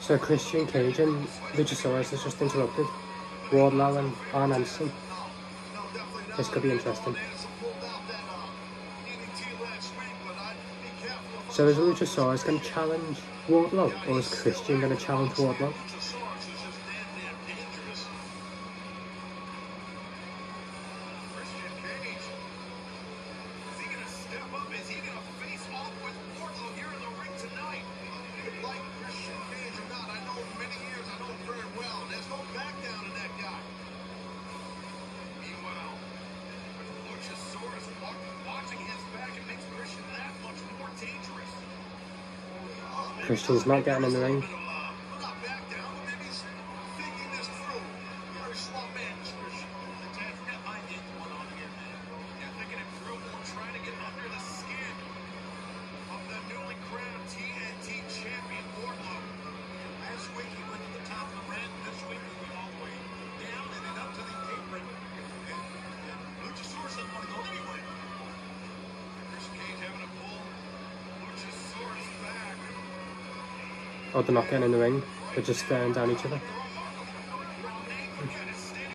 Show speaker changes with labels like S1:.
S1: So Christian Cage and Luchasaurus has just interrupted Wardlow and Arn Anderson. This could be interesting. So is Luchasaurus going to challenge Wardlow, or is Christian going to challenge Wardlow? Christian's not getting in the ring. Oh, they're not getting in the ring. They're just staring down each other.